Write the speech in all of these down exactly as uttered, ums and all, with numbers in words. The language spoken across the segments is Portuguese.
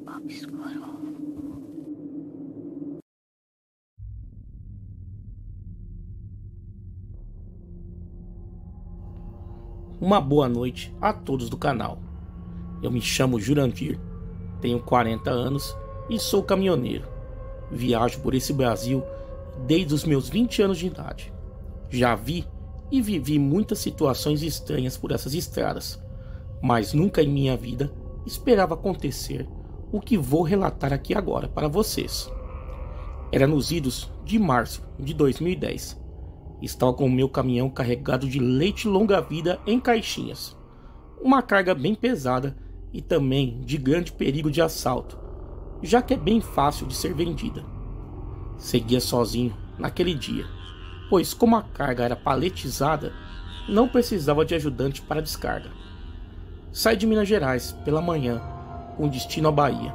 Obscuro. Uma boa noite a todos do canal. Eu me chamo Jurandir, tenho quarenta anos e sou caminhoneiro. Viajo por esse Brasil desde os meus vinte anos de idade. Já vi e vivi muitas situações estranhas por essas estradas, mas nunca em minha vida esperava acontecer o que vou relatar aqui agora para vocês. Era nos idos de março de dois mil e dez. Estava com o meu caminhão carregado de leite longa-vida em caixinhas. Uma carga bem pesada e também de grande perigo de assalto, já que é bem fácil de ser vendida. Seguia sozinho naquele dia, pois como a carga era paletizada, não precisava de ajudante para descarga. Saí de Minas Gerais pela manhã, com destino à Bahia.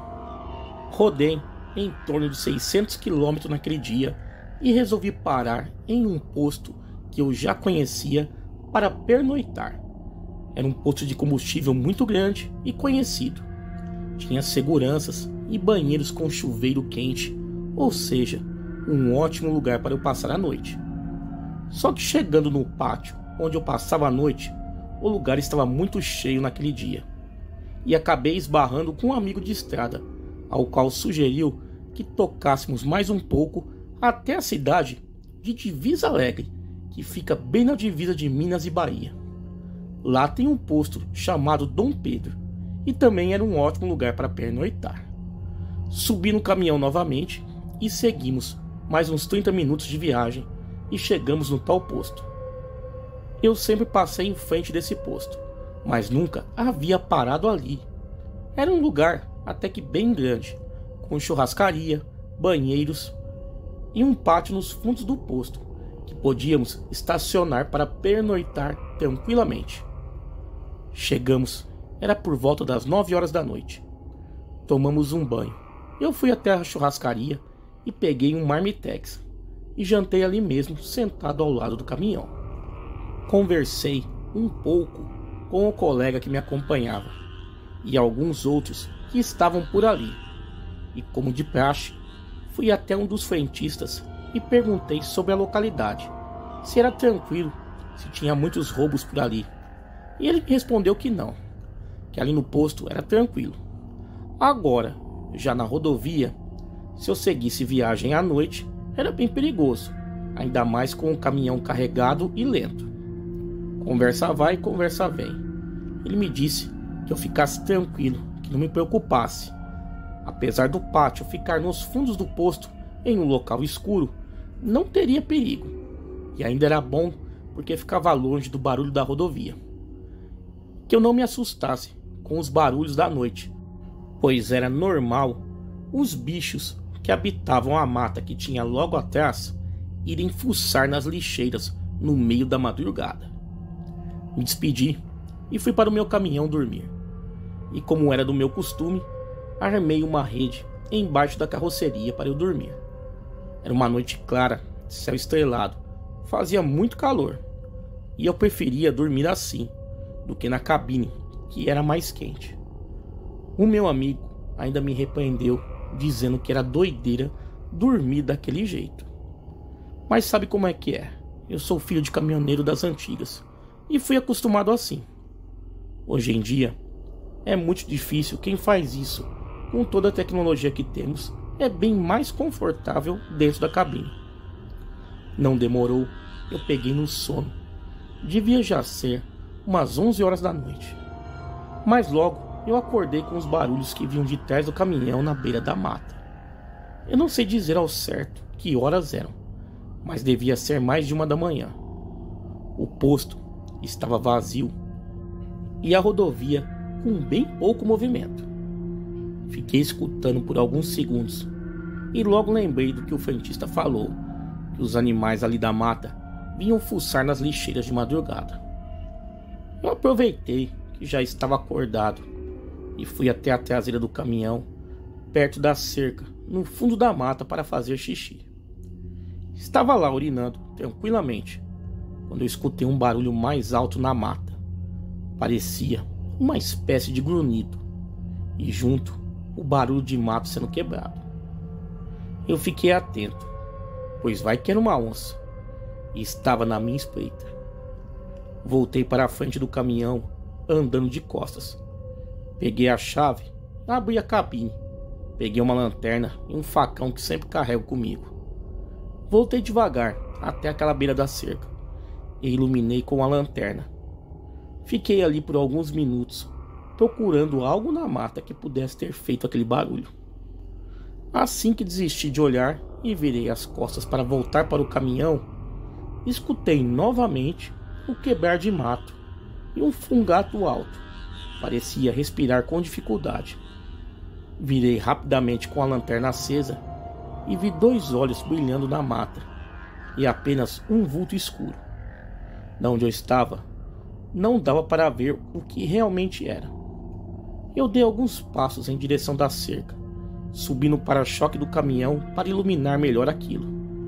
Rodei em torno de seiscentos quilômetros naquele dia e resolvi parar em um posto que eu já conhecia para pernoitar. Era um posto de combustível muito grande e conhecido. Tinha seguranças e banheiros com chuveiro quente, ou seja, um ótimo lugar para eu passar a noite. Só que chegando no pátio onde eu passava a noite, o lugar estava muito cheio naquele dia. E acabei esbarrando com um amigo de estrada, ao qual sugeriu que tocássemos mais um pouco até a cidade de Divisa Alegre, que fica bem na divisa de Minas e Bahia. Lá tem um posto chamado Dom Pedro, e também era um ótimo lugar para pernoitar. Subi no caminhão novamente e seguimos mais uns trinta minutos de viagem e chegamos no tal posto. Eu sempre passei em frente desse posto, mas nunca havia parado ali. Era um lugar até que bem grande, com churrascaria, banheiros e um pátio nos fundos do posto, que podíamos estacionar para pernoitar tranquilamente. Chegamos, era por volta das nove horas da noite. Tomamos um banho. Eu fui até a churrascaria e peguei um marmitex e jantei ali mesmo, sentado ao lado do caminhão. Conversei um pouco com o colega que me acompanhava e alguns outros que estavam por ali, e como de praxe, fui até um dos frentistas e perguntei sobre a localidade, se era tranquilo, se tinha muitos roubos por ali. E ele me respondeu que não, que ali no posto era tranquilo. Agora, já na rodovia, se eu seguisse viagem à noite, era bem perigoso, ainda mais com o caminhão carregado e lento. Conversa vai, conversa vem. Ele me disse que eu ficasse tranquilo, que não me preocupasse. Apesar do pátio ficar nos fundos do posto, em um local escuro, não teria perigo. E ainda era bom porque ficava longe do barulho da rodovia. Que eu não me assustasse com os barulhos da noite, pois era normal os bichos que habitavam a mata que tinha logo atrás irem fuçar nas lixeiras no meio da madrugada. Me despedi e fui para o meu caminhão dormir. E como era do meu costume, armei uma rede embaixo da carroceria para eu dormir. Era uma noite clara, céu estrelado, fazia muito calor, e eu preferia dormir assim do que na cabine, que era mais quente. O meu amigo ainda me repreendeu, dizendo que era doideira dormir daquele jeito. Mas sabe como é que é? Eu sou filho de caminhoneiro das antigas e fui acostumado assim. Hoje em dia é muito difícil quem faz isso. Com toda a tecnologia que temos, é bem mais confortável dentro da cabine. Não demorou, eu peguei no sono. Devia já ser umas onze horas da noite. Mas logo eu acordei com os barulhos que vinham de trás do caminhão na beira da mata. Eu não sei dizer ao certo que horas eram, mas devia ser mais de uma da manhã. O posto estava vazio e a rodovia com bem pouco movimento. Fiquei escutando por alguns segundos e logo lembrei do que o frentista falou, que os animais ali da mata vinham fuçar nas lixeiras de madrugada. Eu aproveitei que já estava acordado e fui até a traseira do caminhão, perto da cerca, no fundo da mata, para fazer xixi. Estava lá urinando tranquilamente quando eu escutei um barulho mais alto na mata. Parecia uma espécie de grunhido, e junto o barulho de mato sendo quebrado. Eu fiquei atento, pois vai que era uma onça, e estava na minha espreita. Voltei para a frente do caminhão, andando de costas. Peguei a chave, abri a cabine, peguei uma lanterna e um facão que sempre carrego comigo. Voltei devagar até aquela beira da cerca e iluminei com a lanterna. Fiquei ali por alguns minutos, procurando algo na mata que pudesse ter feito aquele barulho. Assim que desisti de olhar e virei as costas para voltar para o caminhão, escutei novamente o quebrar de mato e um fungato alto. Parecia respirar com dificuldade. Virei rapidamente com a lanterna acesa e vi dois olhos brilhando na mata e apenas um vulto escuro. De onde eu estava, não dava para ver o que realmente era. Eu dei alguns passos em direção da cerca, subi no para-choque do caminhão para iluminar melhor aquilo.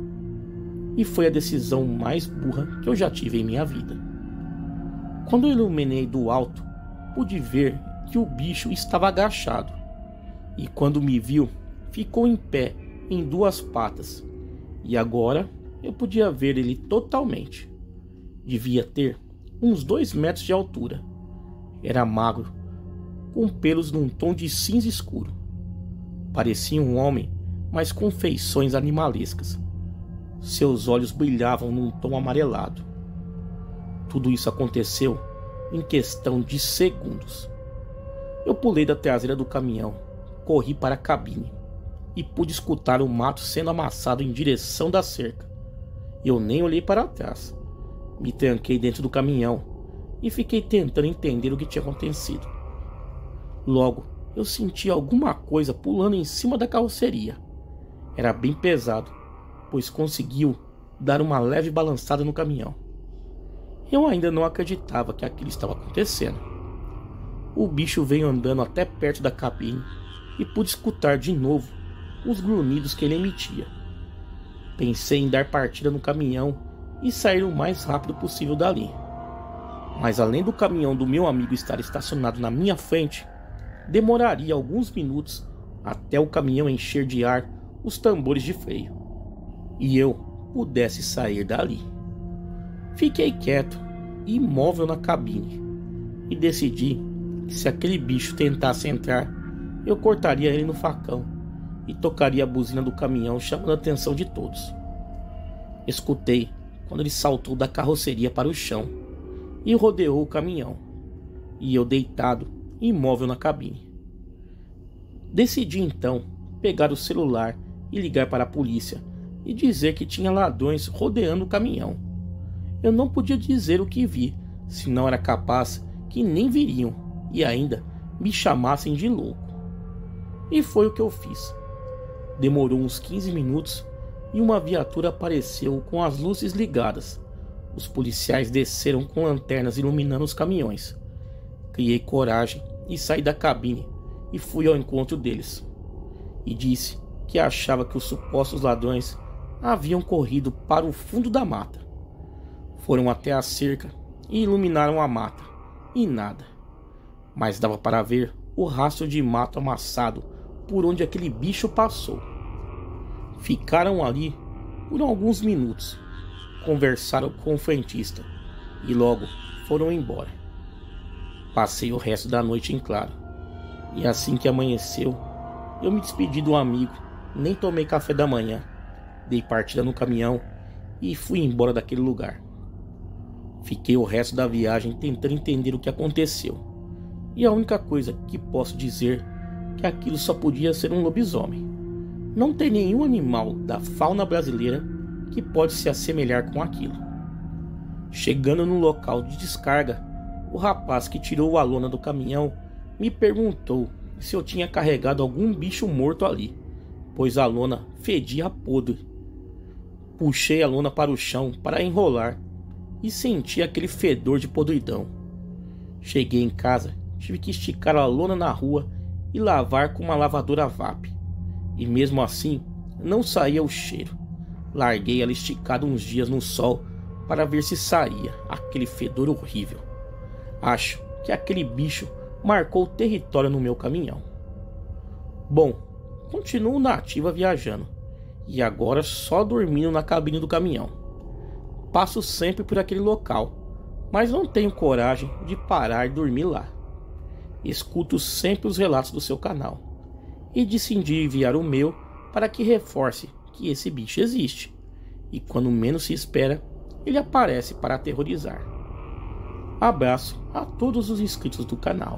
E foi a decisão mais burra que eu já tive em minha vida. Quando eu iluminei do alto, pude ver que o bicho estava agachado. E quando me viu, ficou em pé, em duas patas. E agora eu podia ver ele totalmente. Devia ter uns dois metros de altura. Era magro, com pelos num tom de cinza escuro. Parecia um homem, mas com feições animalescas. Seus olhos brilhavam num tom amarelado. Tudo isso aconteceu em questão de segundos. Eu pulei da traseira do caminhão, corri para a cabine e pude escutar o mato sendo amassado em direção da cerca. Eu nem olhei para trás. Me tranquei dentro do caminhão e fiquei tentando entender o que tinha acontecido. Logo, eu senti alguma coisa pulando em cima da carroceria. Era bem pesado, pois conseguiu dar uma leve balançada no caminhão. Eu ainda não acreditava que aquilo estava acontecendo. O bicho veio andando até perto da cabine e pude escutar de novo os grunhidos que ele emitia. Pensei em dar partida no caminhão e sair o mais rápido possível dali. Mas além do caminhão do meu amigo estar estacionado na minha frente, demoraria alguns minutos até o caminhão encher de ar os tambores de freio e eu pudesse sair dali. Fiquei quieto e imóvel na cabine e decidi que se aquele bicho tentasse entrar, eu cortaria ele no facão e tocaria a buzina do caminhão, chamando a atenção de todos. Escutei quando ele saltou da carroceria para o chão e rodeou o caminhão, e eu deitado, imóvel na cabine. Decidi então pegar o celular e ligar para a polícia e dizer que tinha ladrões rodeando o caminhão. Eu não podia dizer o que vi, senão era capaz que nem viriam e ainda me chamassem de louco. E foi o que eu fiz. Demorou uns quinze minutos e uma viatura apareceu com as luzes ligadas. Os policiais desceram com lanternas iluminando os caminhões. Criei coragem e saí da cabine e fui ao encontro deles. E disse que achava que os supostos ladrões haviam corrido para o fundo da mata. Foram até a cerca e iluminaram a mata, e nada. Mas dava para ver o rastro de mato amassado por onde aquele bicho passou. Ficaram ali por alguns minutos, conversaram com o frentista e logo foram embora. Passei o resto da noite em claro, e assim que amanheceu, eu me despedi do amigo, nem tomei café da manhã, dei partida no caminhão e fui embora daquele lugar. Fiquei o resto da viagem tentando entender o que aconteceu, e a única coisa que posso dizer é que aquilo só podia ser um lobisomem. Não tem nenhum animal da fauna brasileira que pode se assemelhar com aquilo. Chegando no local de descarga, o rapaz que tirou a lona do caminhão me perguntou se eu tinha carregado algum bicho morto ali, pois a lona fedia podre. Puxei a lona para o chão para enrolar e senti aquele fedor de podridão. Cheguei em casa, tive que esticar a lona na rua e lavar com uma lavadora a vapor. E mesmo assim, não saía o cheiro. Larguei ela esticada uns dias no sol para ver se saía aquele fedor horrível. Acho que aquele bicho marcou território no meu caminhão. Bom, continuo na ativa viajando, e agora só dormindo na cabine do caminhão. Passo sempre por aquele local, mas não tenho coragem de parar e dormir lá. Escuto sempre os relatos do seu canal, e decidi enviar o meu para que reforce que esse bicho existe, e quando menos se espera, ele aparece para aterrorizar. Abraço a todos os inscritos do canal.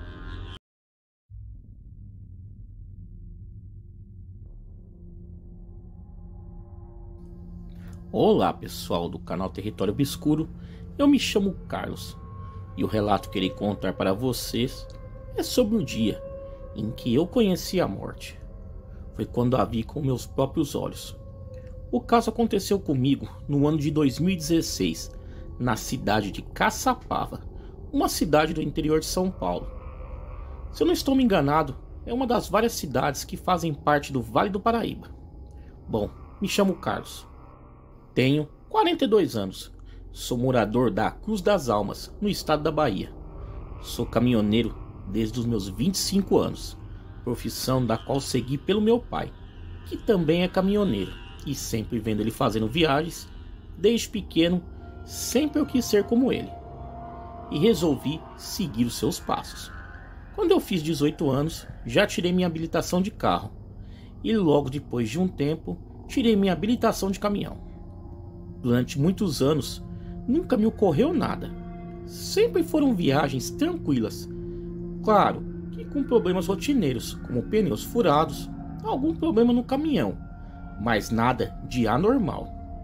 Olá pessoal do canal Território Obscuro, eu me chamo Carlos e o relato que irei contar para vocês é sobre o dia em que eu conheci a morte. Foi quando a vi com meus próprios olhos. O caso aconteceu comigo no ano de dois mil e dezesseis, na cidade de Caçapava, uma cidade do interior de São Paulo. Se eu não estou me enganado, é uma das várias cidades que fazem parte do Vale do Paraíba. Bom, me chamo Carlos. Tenho quarenta e dois anos, sou morador da Cruz das Almas, no estado da Bahia. Sou caminhoneiro desde os meus vinte e cinco anos, profissão da qual segui pelo meu pai, que também é caminhoneiro, e sempre vendo ele fazendo viagens, desde pequeno, sempre eu quis ser como ele, e resolvi seguir os seus passos. Quando eu fiz dezoito anos, já tirei minha habilitação de carro, e logo depois de um tempo, tirei minha habilitação de caminhão. Durante muitos anos, nunca me ocorreu nada. Sempre foram viagens tranquilas. Claro que com problemas rotineiros, como pneus furados, algum problema no caminhão, mas nada de anormal.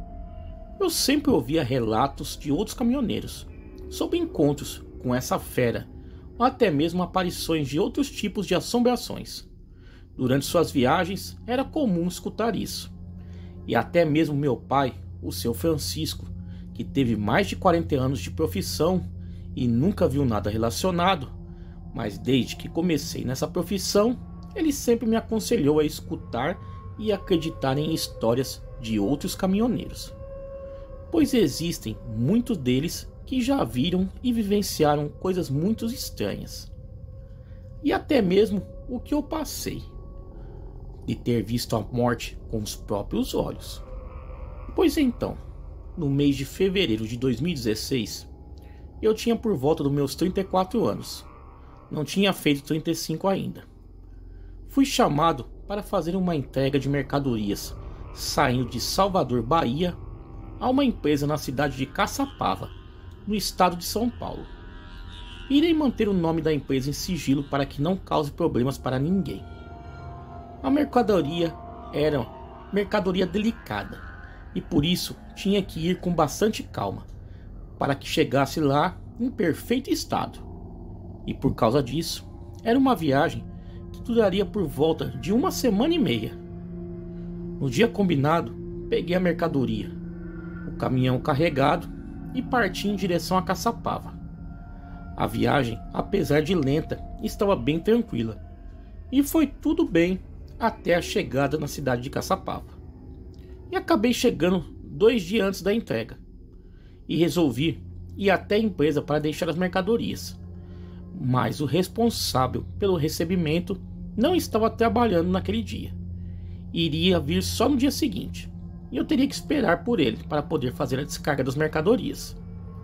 Eu sempre ouvia relatos de outros caminhoneiros sobre encontros com essa fera, ou até mesmo aparições de outros tipos de assombrações. Durante suas viagens, era comum escutar isso. E até mesmo meu pai, o seu Francisco, que teve mais de quarenta anos de profissão e nunca viu nada relacionado, mas desde que comecei nessa profissão, ele sempre me aconselhou a escutar e acreditar em histórias de outros caminhoneiros, pois existem muitos deles que já viram e vivenciaram coisas muito estranhas, e até mesmo o que eu passei, de ter visto a morte com os próprios olhos. Pois então, no mês de fevereiro de dois mil e dezesseis, eu tinha por volta dos meus trinta e quatro anos. Não tinha feito trinta e cinco ainda. Fui chamado para fazer uma entrega de mercadorias, saindo de Salvador, Bahia, a uma empresa na cidade de Caçapava, no estado de São Paulo. Irei manter o nome da empresa em sigilo para que não cause problemas para ninguém. A mercadoria era mercadoria delicada, e por isso tinha que ir com bastante calma, para que chegasse lá em perfeito estado. E por causa disso, era uma viagem que duraria por volta de uma semana e meia. No dia combinado, peguei a mercadoria, o caminhão carregado, e parti em direção a Caçapava. A viagem, apesar de lenta, estava bem tranquila, e foi tudo bem até a chegada na cidade de Caçapava. E acabei chegando dois dias antes da entrega. E resolvi ir até a empresa para deixar as mercadorias. Mas o responsável pelo recebimento não estava trabalhando naquele dia. Iria vir só no dia seguinte. E eu teria que esperar por ele para poder fazer a descarga das mercadorias.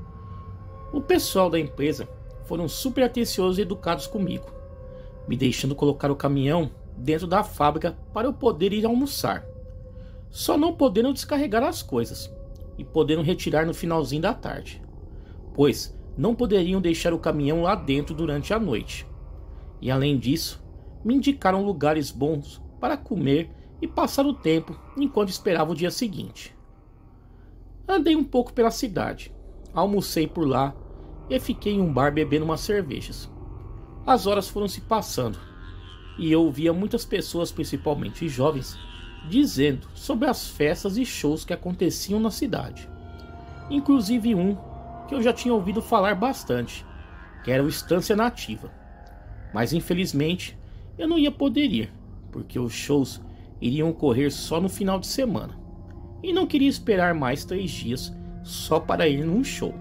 O pessoal da empresa foram super atenciosos e educados comigo, me deixando colocar o caminhão dentro da fábrica para eu poder ir almoçar. Só não podendo descarregar as coisas e podendo retirar no finalzinho da tarde, pois não poderiam deixar o caminhão lá dentro durante a noite. E além disso, me indicaram lugares bons para comer e passar o tempo enquanto esperava o dia seguinte. Andei um pouco pela cidade, almocei por lá e fiquei em um bar bebendo umas cervejas. As horas foram se passando e eu ouvia muitas pessoas, principalmente jovens, dizendo sobre as festas e shows que aconteciam na cidade. Inclusive um que eu já tinha ouvido falar bastante, que era o Estância Nativa. Mas infelizmente eu não ia poder ir, porque os shows iriam ocorrer só no final de semana, e não queria esperar mais três dias só para ir num show.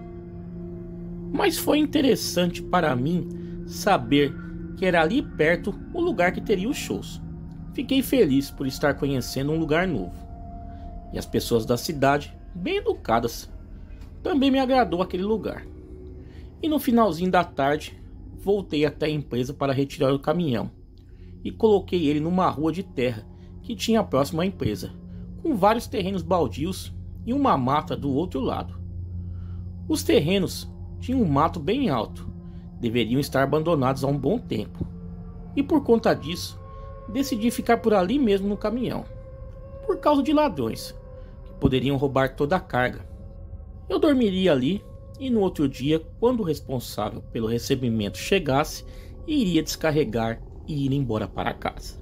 Mas foi interessante para mim saber que era ali perto o lugar que teria os shows, Fiquei feliz por estar conhecendo um lugar novo. E as pessoas da cidade, bem educadas, também me agradou aquele lugar. E no finalzinho da tarde, voltei até a empresa para retirar o caminhão e coloquei ele numa rua de terra que tinha próximo à empresa, com vários terrenos baldios e uma mata do outro lado. Os terrenos tinham um mato bem alto, deveriam estar abandonados há um bom tempo, e por conta disso, decidi ficar por ali mesmo no caminhão, por causa de ladrões, que poderiam roubar toda a carga. Eu dormiria ali e no outro dia, quando o responsável pelo recebimento chegasse, iria descarregar e ir embora para casa.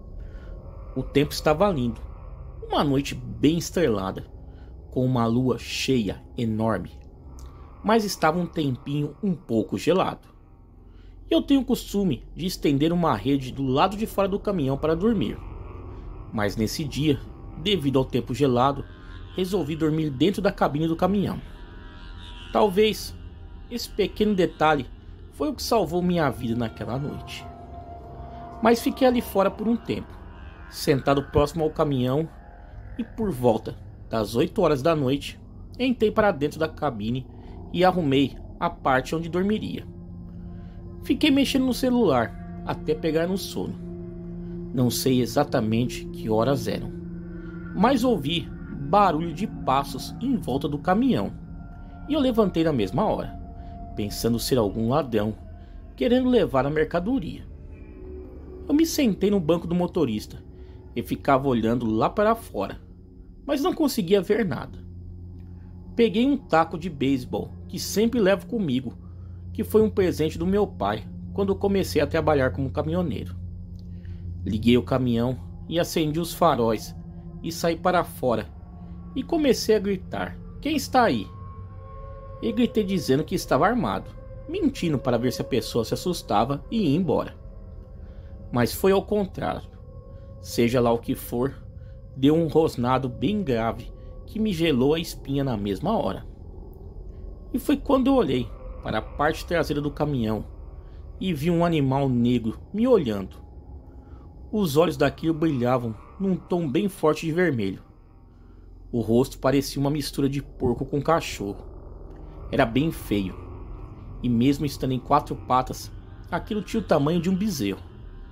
O tempo estava lindo, uma noite bem estrelada, com uma lua cheia enorme, mas estava um tempinho um pouco gelado. Eu tenho o costume de estender uma rede do lado de fora do caminhão para dormir, mas nesse dia, devido ao tempo gelado, resolvi dormir dentro da cabine do caminhão. Talvez esse pequeno detalhe foi o que salvou minha vida naquela noite. Mas fiquei ali fora por um tempo, sentado próximo ao caminhão, e por volta das oito horas da noite, entrei para dentro da cabine e arrumei a parte onde dormiria. Fiquei mexendo no celular até pegar no sono. Não sei exatamente que horas eram, mas ouvi barulho de passos em volta do caminhão e eu levantei na mesma hora, pensando ser algum ladrão querendo levar a mercadoria. Eu me sentei no banco do motorista e ficava olhando lá para fora, mas não conseguia ver nada. Peguei um taco de beisebol que sempre levo comigo, que foi um presente do meu pai quando comecei a trabalhar como caminhoneiro. Liguei o caminhão e acendi os faróis e saí para fora e comecei a gritar: "Quem está aí?" E gritei dizendo que estava armado, mentindo para ver se a pessoa se assustava e ia embora. Mas foi ao contrário. Seja lá o que for, deu um rosnado bem grave que me gelou a espinha na mesma hora. E foi quando eu olhei para a parte traseira do caminhão e vi um animal negro me olhando. Os olhos daquilo brilhavam num tom bem forte de vermelho. O rosto parecia uma mistura de porco com cachorro. Era bem feio, e mesmo estando em quatro patas, aquilo tinha o tamanho de um bezerro.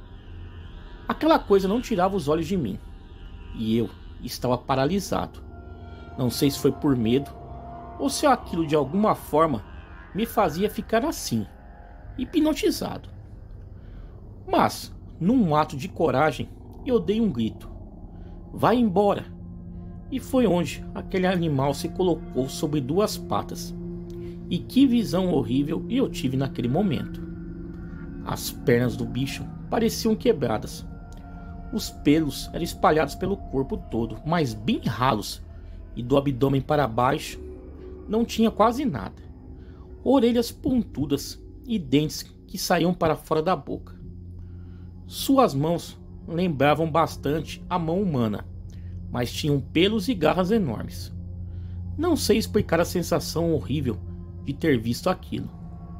Aquela coisa não tirava os olhos de mim, e eu estava paralisado. Não sei se foi por medo, ou se aquilo de alguma forma me fazia ficar assim, hipnotizado. Mas, num ato de coragem, eu dei um grito: "Vai embora!" E foi onde aquele animal se colocou sobre duas patas. E que visão horrível eu tive naquele momento. As pernas do bicho pareciam quebradas. Os pelos eram espalhados pelo corpo todo, mas bem ralos, e do abdômen para baixo não tinha quase nada. Orelhas pontudas e dentes que saíam para fora da boca. Suas mãos lembravam bastante a mão humana, mas tinham pelos e garras enormes. Não sei explicar a sensação horrível de ter visto aquilo.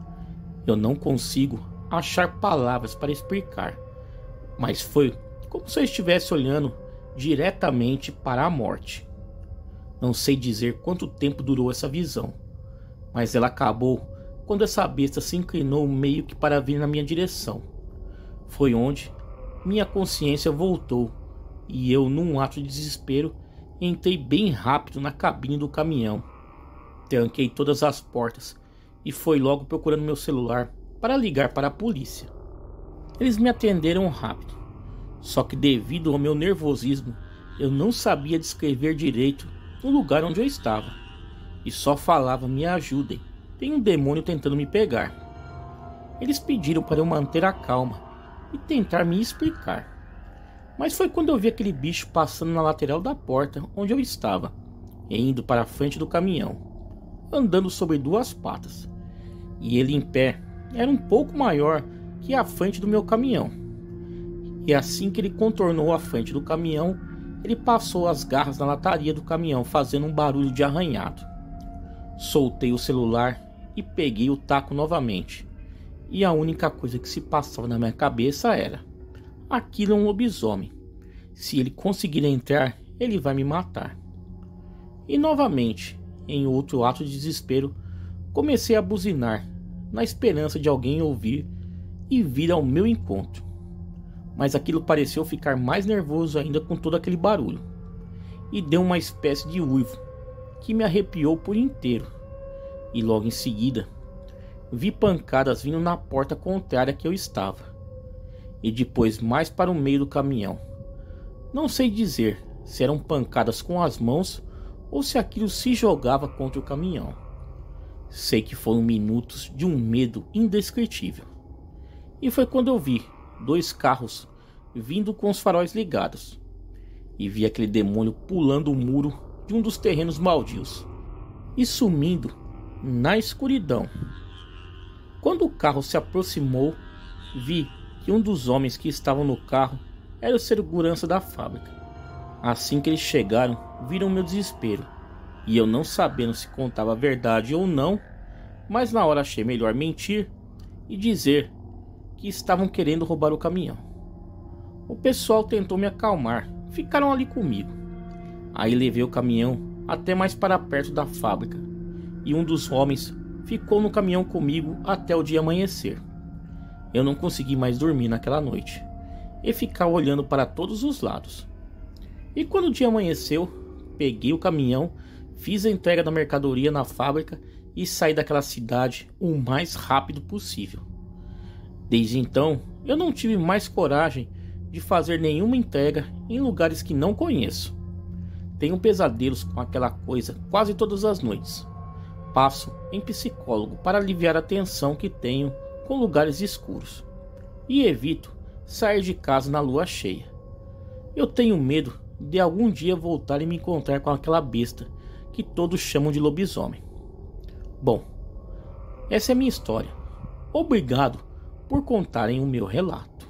Eu não consigo achar palavras para explicar, mas foi como se eu estivesse olhando diretamente para a morte. Não sei dizer quanto tempo durou essa visão, mas ela acabou quando essa besta se inclinou meio que para vir na minha direção. Foi onde minha consciência voltou e eu, num ato de desespero, entrei bem rápido na cabine do caminhão. Tranquei todas as portas e fui logo procurando meu celular para ligar para a polícia. Eles me atenderam rápido, só que devido ao meu nervosismo, eu não sabia descrever direito o lugar onde eu estava e só falava: "Me ajudem, tem um demônio tentando me pegar." Eles pediram para eu manter a calma e tentar me explicar. Mas foi quando eu vi aquele bicho passando na lateral da porta onde eu estava e indo para a frente do caminhão, andando sobre duas patas, e ele em pé era um pouco maior que a frente do meu caminhão. E assim que ele contornou a frente do caminhão, ele passou as garras na lataria do caminhão, fazendo um barulho de arranhado. Soltei o celular e peguei o taco novamente, e a única coisa que se passava na minha cabeça era: aquilo é um lobisomem, Se ele conseguir entrar, ele vai me matar. E novamente, em outro ato de desespero, comecei a buzinar, na esperança de alguém ouvir e vir ao meu encontro. Mas aquilo pareceu ficar mais nervoso ainda com todo aquele barulho, e deu uma espécie de uivo que me arrepiou por inteiro. E logo em seguida, vi pancadas vindo na porta contrária que eu estava, e depois mais para o meio do caminhão. Não sei dizer se eram pancadas com as mãos ou se aquilo se jogava contra o caminhão. Sei que foram minutos de um medo indescritível. E foi quando eu vi dois carros vindo com os faróis ligados, e vi aquele demônio pulando o muro de um dos terrenos baldios e sumindo na escuridão. Quando o carro se aproximou, vi que um dos homens que estavam no carro era o segurança da fábrica. Assim que eles chegaram, viram meu desespero, e eu não sabendo se contava a verdade ou não, mas na hora achei melhor mentir e dizer que estavam querendo roubar o caminhão. O pessoal tentou me acalmar, ficaram ali comigo. Aí levei o caminhão até mais para perto da fábrica, e um dos homens ficou no caminhão comigo até o dia amanhecer. Eu não consegui mais dormir naquela noite, e ficava olhando para todos os lados. E quando o dia amanheceu, peguei o caminhão, fiz a entrega da mercadoria na fábrica e saí daquela cidade o mais rápido possível. Desde então, eu não tive mais coragem de fazer nenhuma entrega em lugares que não conheço. Tenho pesadelos com aquela coisa quase todas as noites. Passo em psicólogo para aliviar a tensão que tenho com lugares escuros, e evito sair de casa na lua cheia. Eu tenho medo de algum dia voltar e me encontrar com aquela besta que todos chamam de lobisomem. Bom, essa é a minha história. Obrigado por contarem o meu relato.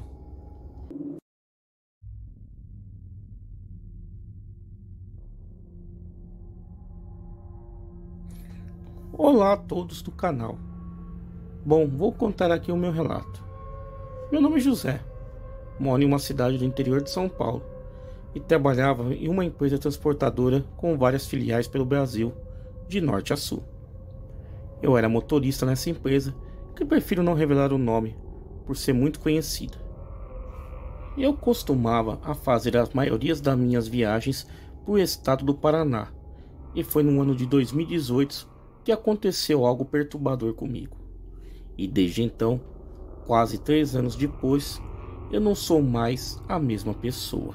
Olá a todos do canal. Bom, vou contar aqui o meu relato. Meu nome é José, moro em uma cidade do interior de São Paulo e trabalhava em uma empresa transportadora com várias filiais pelo Brasil, de norte a sul. Eu era motorista nessa empresa, que prefiro não revelar o nome, por ser muito conhecida. Eu costumava a fazer as maiorias das minhas viagens para o estado do Paraná, e foi no ano de dois mil e dezoito que aconteceu algo perturbador comigo. E desde então, quase três anos depois, eu não sou mais a mesma pessoa.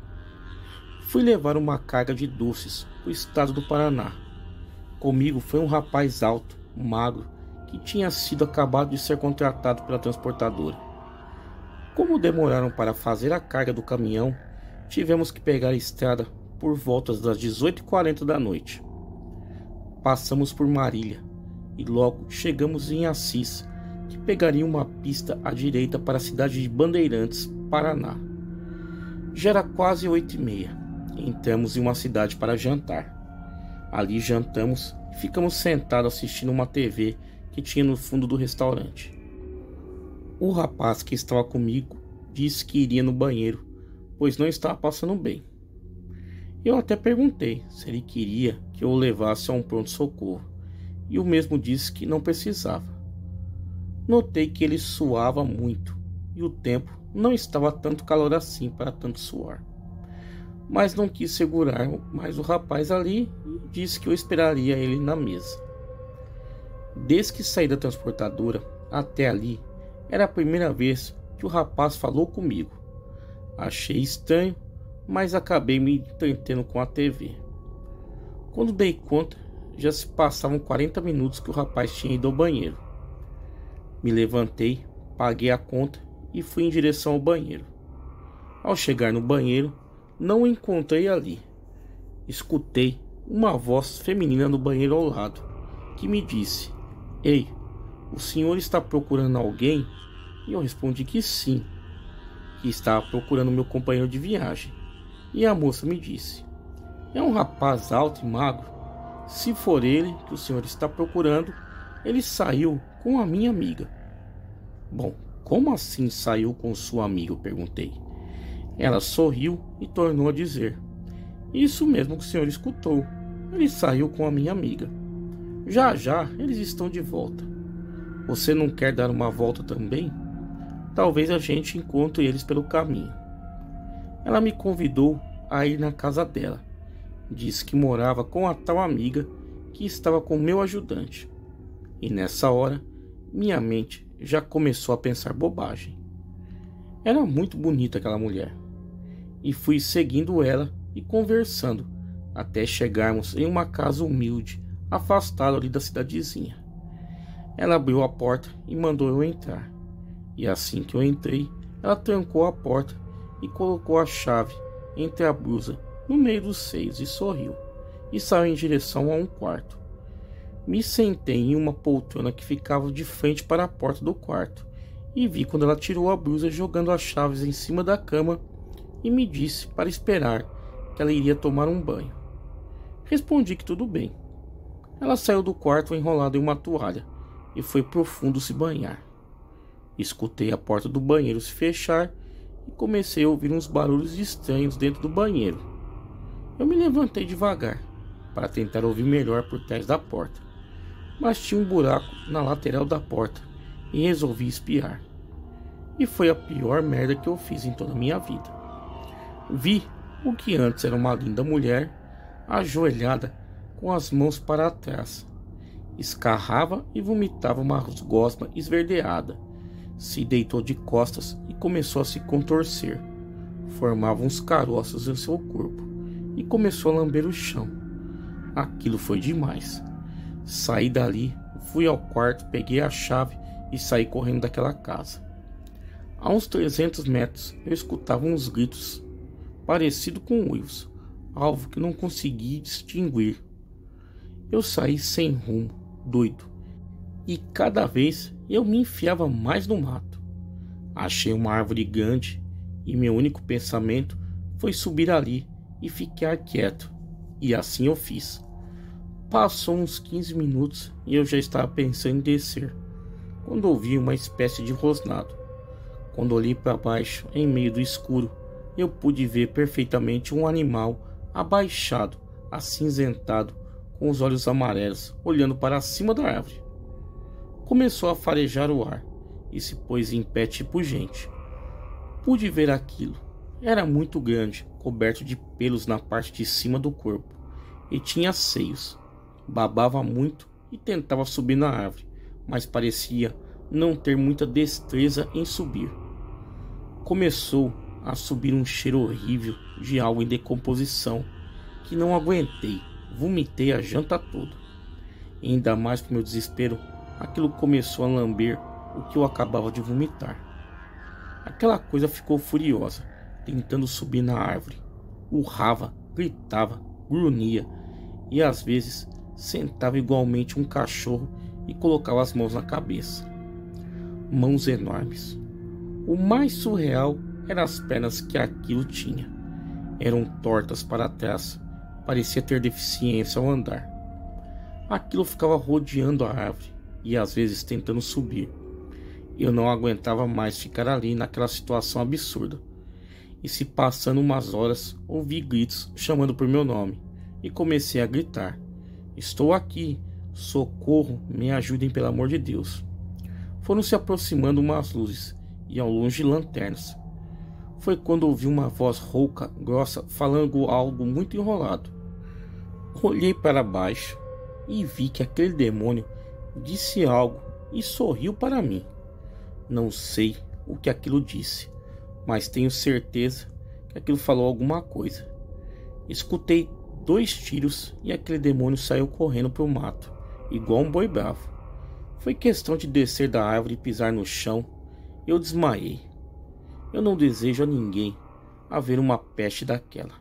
Fui levar uma carga de doces para o estado do Paraná. Comigo foi um rapaz alto, magro, que tinha sido acabado de ser contratado pela transportadora. Como demoraram para fazer a carga do caminhão, tivemos que pegar a estrada por volta das dezoito e quarenta da noite. Passamos por Marília e logo chegamos em Assis, que pegaria uma pista à direita para a cidade de Bandeirantes, Paraná. Já era quase oito e meia. Entramos em uma cidade para jantar. Ali jantamos e ficamos sentados assistindo uma T V que tinha no fundo do restaurante. O rapaz que estava comigo disse que iria no banheiro, pois não estava passando bem. Eu até perguntei se ele queria que eu o levasse a um pronto-socorro, e o mesmo disse que não precisava. Notei que ele suava muito, e o tempo não estava tanto calor assim para tanto suor. Mas não quis segurar mais o rapaz ali e disse que eu esperaria ele na mesa. Desde que saí da transportadora até ali, era a primeira vez que o rapaz falou comigo. Achei estranho, mas acabei me entretendo com a T V. Quando dei conta, já se passavam quarenta minutos que o rapaz tinha ido ao banheiro. Me levantei, paguei a conta e fui em direção ao banheiro. Ao chegar no banheiro, não o encontrei ali. Escutei uma voz feminina no banheiro ao lado, que me disse: "Ei, o senhor está procurando alguém?" E eu respondi que sim, que estava procurando meu companheiro de viagem. E a moça me disse: "É um rapaz alto e magro. Se for ele que o senhor está procurando, ele saiu com a minha amiga." "Bom, como assim saiu com sua amiga?" eu perguntei. Ela sorriu e tornou a dizer: "Isso mesmo que o senhor escutou. Ele saiu com a minha amiga. Já já eles estão de volta. Você não quer dar uma volta também? Talvez a gente encontre eles pelo caminho." Ela me convidou a ir na casa dela. Disse que morava com a tal amiga que estava com meu ajudante. E nessa hora, minha mente já começou a pensar bobagem. Era muito bonita aquela mulher. E fui seguindo ela e conversando até chegarmos em uma casa humilde, afastada ali da cidadezinha. Ela abriu a porta e mandou eu entrar. E assim que eu entrei, ela trancou a porta e colocou a chave entre a blusa no meio dos seios e sorriu. E saiu em direção a um quarto. Me sentei em uma poltrona que ficava de frente para a porta do quarto e vi quando ela tirou a blusa, jogando as chaves em cima da cama, e me disse para esperar, que ela iria tomar um banho. Respondi que tudo bem. Ela saiu do quarto enrolada em uma toalha e foi pro fundo se banhar. Escutei a porta do banheiro se fechar e comecei a ouvir uns barulhos estranhos dentro do banheiro. Eu me levantei devagar para tentar ouvir melhor por trás da porta, mas tinha um buraco na lateral da porta e resolvi espiar. E foi a pior merda que eu fiz em toda a minha vida. Vi o que antes era uma linda mulher, ajoelhada com as mãos para trás. Escarrava e vomitava uma gosma esverdeada. Se deitou de costas e começou a se contorcer. Formava uns caroços em seu corpo e começou a lamber o chão. Aquilo foi demais. Saí dali, fui ao quarto, peguei a chave e saí correndo daquela casa. A uns trezentos metros eu escutava uns gritos, parecido com uivos, algo que não consegui distinguir. Eu saí sem rumo, doido, e cada vez eu me enfiava mais no mato. Achei uma árvore grande e meu único pensamento foi subir ali e ficar quieto, e assim eu fiz. Passou uns quinze minutos e eu já estava pensando em descer, quando ouvi uma espécie de rosnado. Quando olhei para baixo, em meio do escuro, eu pude ver perfeitamente um animal abaixado, acinzentado, com os olhos amarelos, olhando para cima da árvore. Começou a farejar o ar e se pôs em pé tipo gente. Pude ver aquilo. Era muito grande, coberto de pelos na parte de cima do corpo, e tinha seios. Babava muito e tentava subir na árvore, mas parecia não ter muita destreza em subir. Começou a subir um cheiro horrível de algo em decomposição, que não aguentei, vomitei a janta toda. E ainda mais para meu desespero, aquilo começou a lamber o que eu acabava de vomitar. Aquela coisa ficou furiosa, tentando subir na árvore. Urrava, gritava, grunhia e às vezes sentava igualmente um cachorro e colocava as mãos na cabeça. Mãos enormes. O mais surreal eram as pernas que aquilo tinha. Eram tortas para trás, parecia ter deficiência ao andar. Aquilo ficava rodeando a árvore e às vezes tentando subir. Eu não aguentava mais ficar ali naquela situação absurda. E se passando umas horas, ouvi gritos chamando por meu nome e comecei a gritar: "Estou aqui, socorro, me ajudem pelo amor de Deus." Foram se aproximando umas luzes e ao longe lanternas. Foi quando ouvi uma voz rouca, grossa, falando algo muito enrolado. Olhei para baixo e vi que aquele demônio disse algo e sorriu para mim. Não sei o que aquilo disse, mas tenho certeza que aquilo falou alguma coisa. Escutei dois tiros e aquele demônio saiu correndo para o mato, igual um boi bravo. Foi questão de descer da árvore e pisar no chão. Eu desmaiei. Eu não desejo a ninguém a ver uma peste daquela.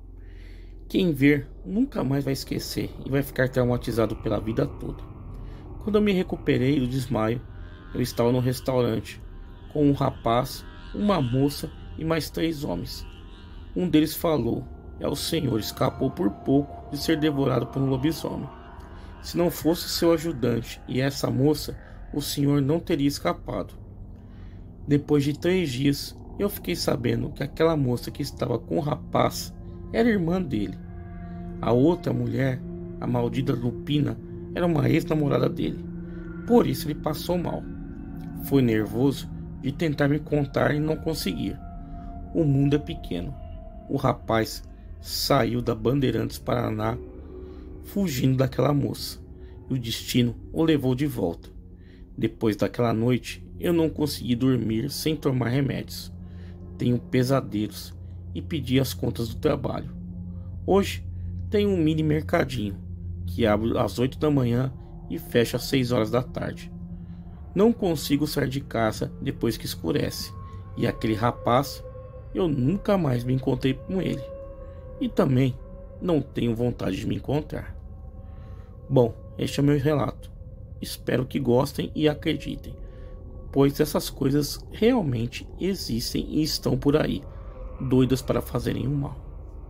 Quem ver nunca mais vai esquecer e vai ficar traumatizado pela vida toda. Quando eu me recuperei do desmaio, eu estava no restaurante com um rapaz, uma moça e mais três homens. Um deles falou: "É, o senhor escapou por pouco de ser devorado por um lobisomem. Se não fosse seu ajudante e essa moça, o senhor não teria escapado." Depois de três dias, eu fiquei sabendo que aquela moça que estava com o rapaz era irmã dele. A outra mulher, a maldita Lupina, era uma ex-namorada dele. Por isso ele passou mal. Foi nervoso de tentar me contar e não conseguir. O mundo é pequeno. O rapaz saiu da Bandeirantes Paraná fugindo daquela moça, e o destino o levou de volta. Depois daquela noite, eu não consegui dormir sem tomar remédios. Tenho pesadelos e pedi as contas do trabalho. Hoje tenho um mini mercadinho que abre às oito da manhã e fecha às seis horas da tarde. Não consigo sair de casa depois que escurece, e aquele rapaz, eu nunca mais me encontrei com ele, e também não tenho vontade de me encontrar. Bom, este é o meu relato. Espero que gostem e acreditem, pois essas coisas realmente existem e estão por aí, doidas para fazerem o mal.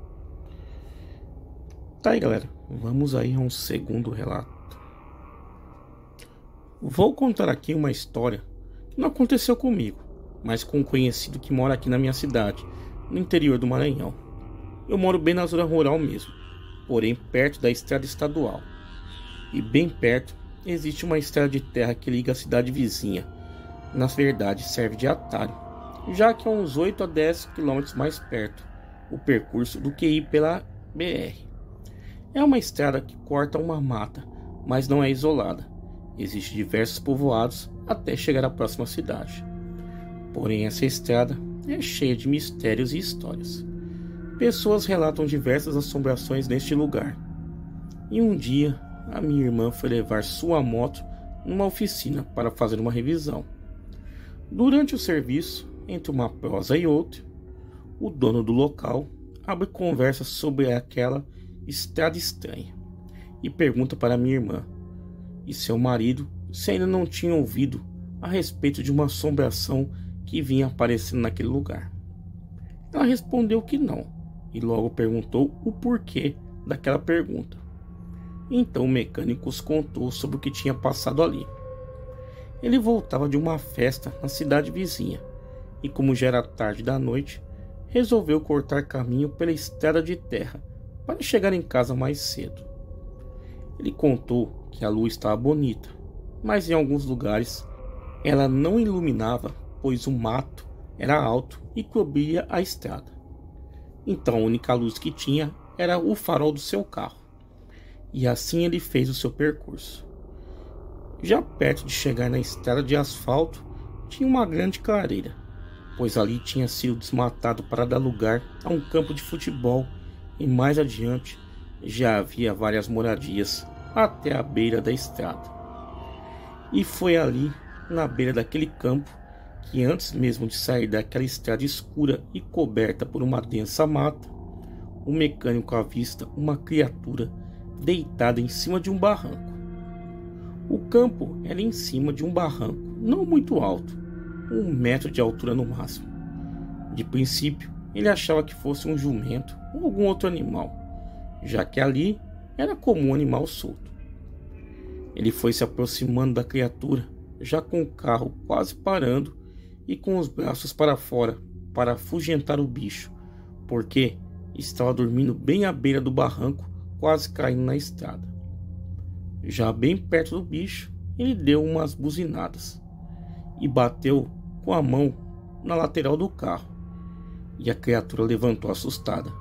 Tá aí, galera, vamos aí a um segundo relato. Vou contar aqui uma história que não aconteceu comigo, mas com um conhecido que mora aqui na minha cidade, no interior do Maranhão. Eu moro bem na zona rural mesmo, porém perto da estrada estadual. E bem perto existe uma estrada de terra que liga a cidade vizinha. Na verdade serve de atalho, já que é uns oito a dez quilômetros mais perto o percurso do que ir pela B R. É uma estrada que corta uma mata, mas não é isolada. Existem diversos povoados até chegar à próxima cidade. Porém, essa estrada é cheia de mistérios e histórias. Pessoas relatam diversas assombrações neste lugar. E um dia, a minha irmã foi levar sua moto numa oficina para fazer uma revisão. Durante o serviço, entre uma prosa e outra, o dono do local abre conversa sobre aquela estrada estranha e pergunta para minha irmã e seu marido se ainda não tinham ouvido a respeito de uma assombração que vinha aparecendo naquele lugar. Ela respondeu que não, e logo perguntou o porquê daquela pergunta. Então o mecânico os contou sobre o que tinha passado ali. Ele voltava de uma festa na cidade vizinha, e como já era tarde da noite, resolveu cortar caminho pela estrada de terra para chegar em casa mais cedo. Ele contou que a lua estava bonita, mas em alguns lugares ela não iluminava, pois o mato era alto e cobria a estrada. Então a única luz que tinha era o farol do seu carro. E assim ele fez o seu percurso. Já perto de chegar na estrada de asfalto, tinha uma grande clareira, pois ali tinha sido desmatado para dar lugar a um campo de futebol, e mais adiante já havia várias moradias até a beira da estrada. E foi ali, na beira daquele campo, que antes mesmo de sair daquela estrada escura e coberta por uma densa mata, o mecânico avista uma criatura deitada em cima de um barranco. O campo era em cima de um barranco não muito alto, um metro de altura no máximo. De princípio, ele achava que fosse um jumento ou algum outro animal, já que ali era comum animal solto. Ele foi se aproximando da criatura, já com o carro quase parando e com os braços para fora para afugentar o bicho, porque estava dormindo bem à beira do barranco, quase caindo na estrada. Já bem perto do bicho, ele deu umas buzinadas e bateu com a mão na lateral do carro, e a criatura levantou assustada.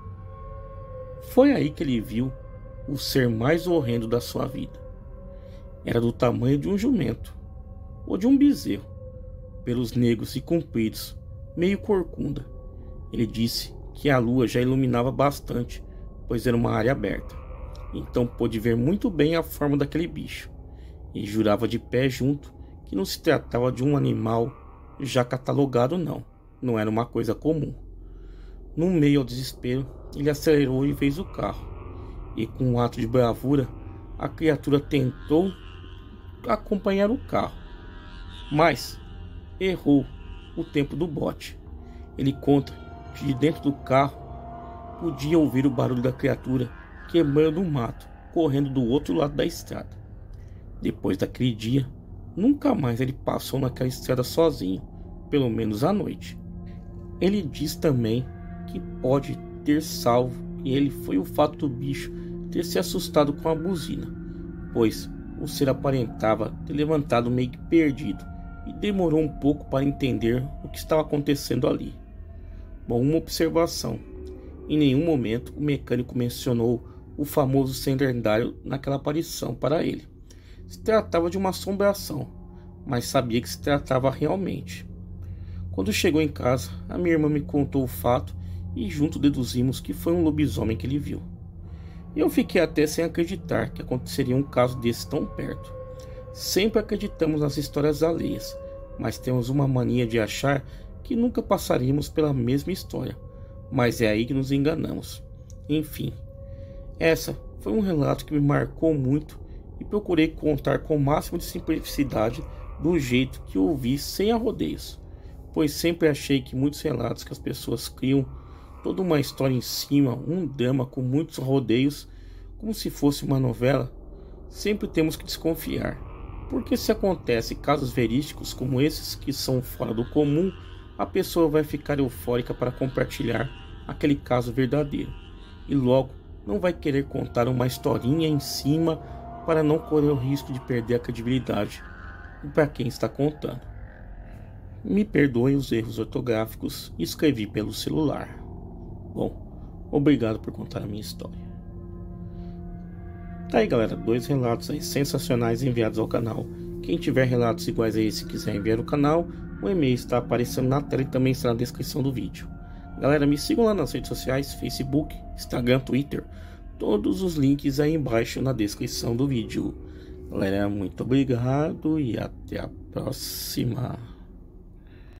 Foi aí que ele viu o ser mais horrendo da sua vida. Era do tamanho de um jumento ou de um bezerro, pelos negros e compridos, meio corcunda. Ele disse que a lua já iluminava bastante, pois era uma área aberta, então pôde ver muito bem a forma daquele bicho, e jurava de pé junto que não se tratava de um animal já catalogado, não, não era uma coisa comum. No meio ao desespero, ele acelerou e fez o carro, e com um ato de bravura, a criatura tentou acompanhar o carro, mas errou o tempo do bote. Ele conta que de dentro do carro podia ouvir o barulho da criatura quebrando o mato, correndo do outro lado da estrada. Depois daquele dia, nunca mais ele passou naquela estrada sozinho, pelo menos à noite. Ele diz também que pode ter salvo e ele foi o fato do bicho ter se assustado com a buzina, pois o ser aparentava ter levantado meio que perdido e demorou um pouco para entender o que estava acontecendo ali. Bom, uma observação: em nenhum momento o mecânico mencionou o famoso sem lendário naquela aparição para ele. Se tratava de uma assombração, mas sabia que se tratava realmente. Quando chegou em casa, a minha irmã me contou o fato e juntos deduzimos que foi um lobisomem que ele viu. Eu fiquei até sem acreditar que aconteceria um caso desse tão perto. Sempre acreditamos nas histórias alheias, mas temos uma mania de achar que nunca passaríamos pela mesma história, mas é aí que nos enganamos. Enfim, essa foi um relato que me marcou muito e procurei contar com o máximo de simplicidade do jeito que ouvi, sem arrodeios, pois sempre achei que muitos relatos que as pessoas criam toda uma história em cima, um drama com muitos rodeios, como se fosse uma novela, sempre temos que desconfiar, porque se acontece casos verídicos como esses que são fora do comum, a pessoa vai ficar eufórica para compartilhar aquele caso verdadeiro, e logo não vai querer contar uma historinha em cima para não correr o risco de perder a credibilidade para quem está contando. Me perdoem os erros ortográficos, escrevi pelo celular. Bom, obrigado por contar a minha história. Tá aí, galera, dois relatos aí sensacionais enviados ao canal. Quem tiver relatos iguais a esse e quiser enviar ao canal, o e-mail está aparecendo na tela e também está na descrição do vídeo. Galera, me sigam lá nas redes sociais, Facebook, Instagram, Twitter. Todos os links aí embaixo na descrição do vídeo. Galera, muito obrigado e até a próxima.